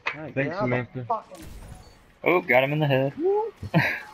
Alright, Thanks, get out of the Samantha. fucking... Oh, got him in the head.